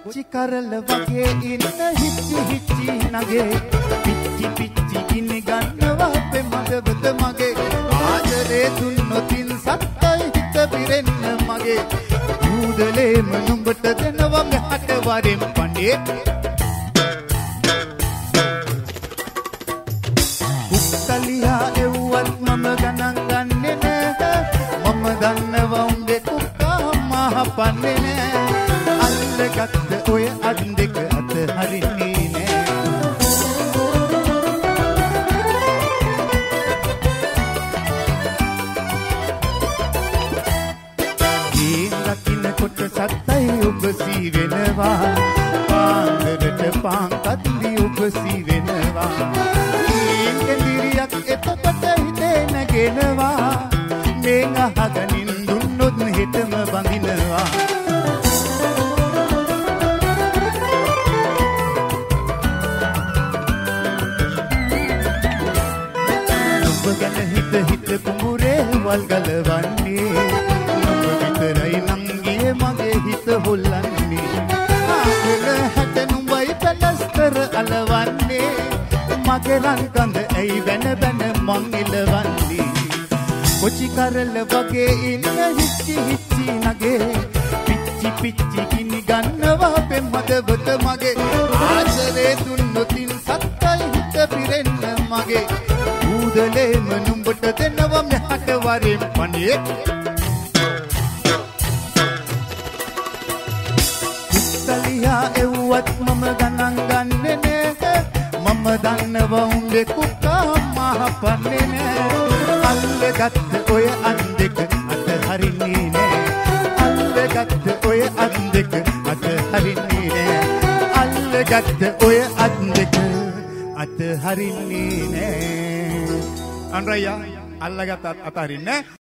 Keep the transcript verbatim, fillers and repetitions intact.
කොච්චි කරල වගේ ඉන්න හිච්චි හිච්චි නගේ පිච්චි පිච්චි ඉනි ගන්නවා අපේ මගවත මගේ ආදරේ දුන්නොතින් සත්තයි හිත පිරෙන්න මගේ ඌදලේම නුඹට දෙනවා මෙහට වරෙන් පණේ කුක්කලියා එව්වත් මම ගණන් ගන්නේ නෑ මම දන්නවා උඹේ කුක්කා මහපන්නේ නෑ අල්ලගත්ත ඔය අත් දෙක අත හරින්නේ නෑ ඊ රකින්න කොට සත්තයි ඔබ සී වෙනවා පාන්දරට පාන් කද්දි ඔබ සී වෙනවා ඊන් කෙඳිරියක් එතකොට හිතේ නැගෙනවා මේන් අහගනින් දුන්නොත් හෙටම බඳිනවා ගැන හිත හිත කුඹුරේ වල් ගලවන්නේ ඔබ විතරයි නංගියේ මගේ හිත හොල්ලන්නේ ආගල හැට නුඹයි පැලස්තර අලවන්නේ මගේ රන් කඳ ඇයි බැන බැන මං ඉලවන්නේ කොච්චි කරල වගේ ඉන්න හිච්චි හිච්චි නගේ පිච්චි පිච්චි කිනි ගන්නවා අපේ මදවත මගේ ආසරේ දුන්නොතින් සත්තයි හිත පිරෙන්න මගේ ඌදලේම නුඹට දෙනවා මෙහට වරෙන් පණේ කුත්තලියා එව්වත් මම ගණන් ගන්නේ නෑ මම දන්නවා උඹේ කුක්කා මහපන්නේ නෑ අල්ලගත්ත ඔය අත් දෙක අත හරින්නේ නෑ අල්ලගත්ත ඔය අත් දෙක අත හරින්නේ නෑ අල්ලගත්ත ඔය අත් දෙක අත හරින්නේ නෑ අන්රයා අල්ලගත්ත අත හරින්නේ